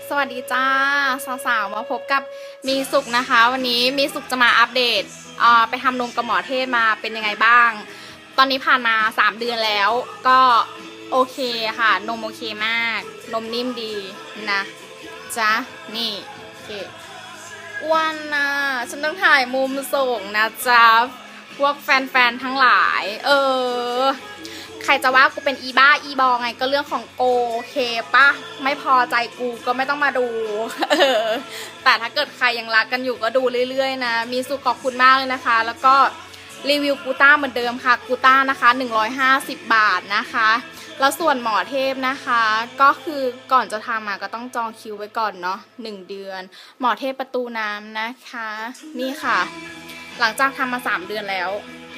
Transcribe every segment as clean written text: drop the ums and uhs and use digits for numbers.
สวัสดีจ้าสาวๆมาพบกับมีสุขนะคะวันนี้มีสุขจะมาอัปเดตไปทำนมกับหมอเทศมาเป็นยังไงบ้างตอนนี้ผ่านมา3 เดือนแล้วก็โอเคค่ะนมโอเคมากนมนิ่มดีนะจ๊ะนี่โอเควันนะฉันต้องถ่ายมุมส่งนะจ๊ะพวกแฟนๆทั้งหลายใครจะว่ากูเป็นอีบ้าอีบอไงก็เรื่องของโกโอเคปะไม่พอใจกูก็ไม่ต้องมาดูแต่ถ้าเกิดใครยังรักกันอยู่ก็ดูเรื่อยๆนะมีสุขขอบคุณมากเลยนะคะแล้วก็รีวิวกูต้าเหมือนเดิมค่ะกูต้านะคะ150 บาทนะคะแล้วส่วนหมอเทพนะคะก็คือก่อนจะทำก็ต้องจองคิวไว้ก่อนเนาะ1 เดือนหมอเทพประตูน้ำนะคะนี่ค่ะหลังจากทำมา3 เดือนแล้ว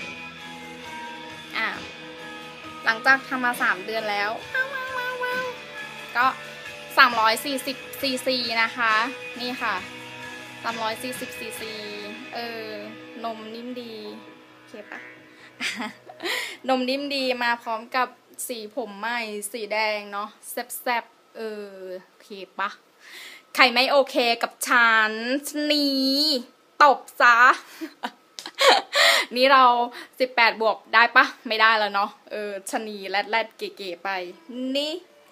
หลังจากทำมา3 เดือนแล้วก็340 ซีซีนะคะนี่ค่ะ340 ซีซีนมนิ่มดีโอเคปะ นมนิ่มดีมาพร้อมกับสีผมใหม่สีแดงเนาะแซ่บโอเคปะใครไม่โอเคกับฉันนี้ตบซะ นี่เรา18 บวกได้ปะไม่ได้แล้วเนาะชะนีแรดเก๋ๆไปนี่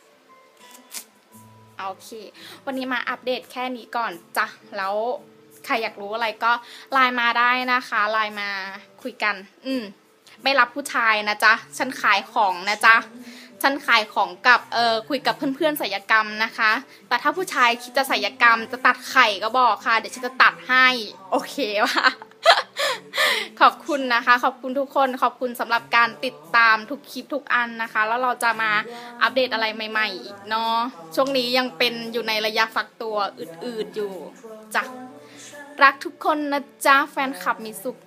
โอเควันนี้มาอัปเดตแค่นี้ก่อนจ้ะแล้วใครอยากรู้อะไรก็ไลน์มาได้นะคะไลน์มาคุยกันไม่รับผู้ชายนะจ๊ะฉันขายของนะจ๊ะฉันขายของกับคุยกับเพื่อนๆศัลยกรรมนะคะแต่ถ้าผู้ชายคิดจะศัลยกรรมจะตัดไข่ก็บอกค่ะเดี๋ยวฉันจะตัดให้โอเคป่ะ ขอบคุณนะคะขอบคุณทุกคนขอบคุณสำหรับการติดตามทุกคลิปทุกอันนะคะแล้วเราจะมาอัปเดตอะไรใหม่ๆอีกเนาะช่วงนี้ยังเป็นอยู่ในระยะฟักตัวอืดๆอยู่จ้ะรักทุกคนนะจ๊ะแฟนคลับมีสุข